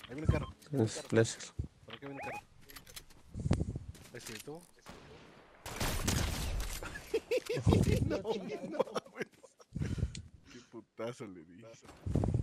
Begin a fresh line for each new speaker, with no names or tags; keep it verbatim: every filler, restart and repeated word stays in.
Ahí viene un carro.
Tienes flash.
Por aquí viene un carro. ¿Ese tú? No mames. Qué putazo le di.